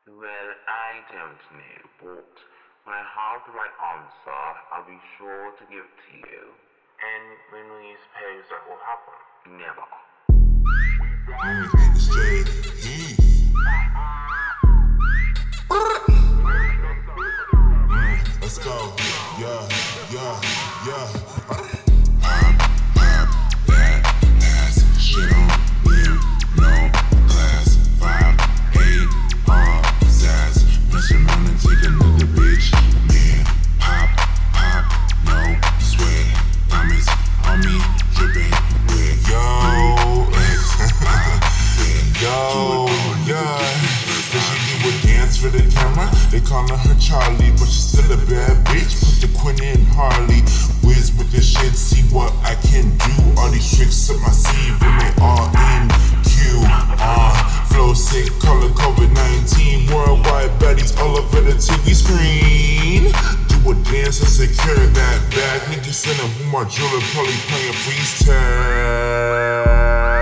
Well, I don't know, but when I have the right answer, I'll be sure to give it to you. And when do you suppose that will happen? Never. It's Heath. Let's go. Yeah. That ass shit on me, no class. 5'8", all sass. Mess around and take another bitch. Man, pop, no sweat. Diamonds on me, dripping with Does she do a dance for the camera? They callin' her Charlie, but she's still a bad bitch. Put the Quinn in Harley. Whiz with this shit, see what I can do. All these tricks up my sleeve and they all in Q. Flow sick, call it COVID-19. Worldwide baddies all over the TV screen. Do a dance and secure that bag. Niggas send them who my jeweler probably playing freeze tag.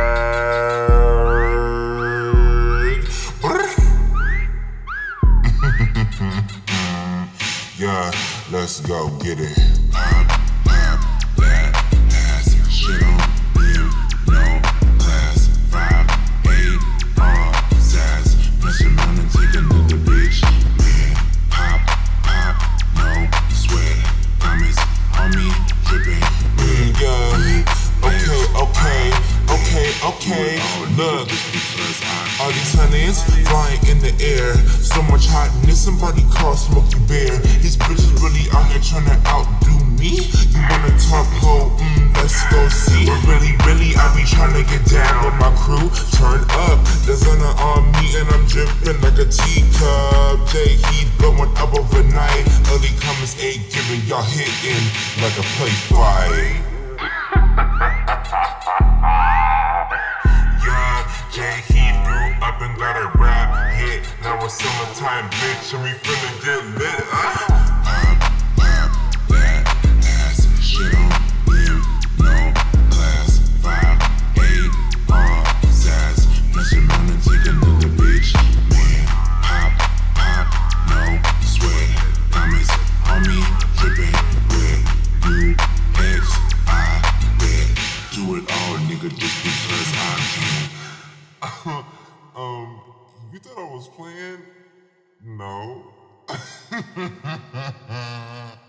Yeah, let's go get it. That ass shit on you, no class. 5'8", all sass. Mess around and take another bitch. Man, pop, no sweat. Diamonds on me, dripping. Okay. Look, all these honeys flying in the air. So much hotness, somebody call Smokey Bear. These bitches really out here trying to outdo me. You wanna talk ho? Let's go see. But really, I be trying to get down with my crew. Turn up, there's honor on me and I'm dripping like a teacup. Heath blowing up overnight. Early comments ain't giving y'all hitting like a play fight. Heath grew up and got a rap hit. Now it's summertime, bitch, and we finna get lit. That ass shit on you, no class. 5'8", all sass. Mess around and take another bitch. Man, pop, no sweat. Diamonds on me, dripping with you. I bet. Do it all, nigga, just because I can. You thought I was playing? No.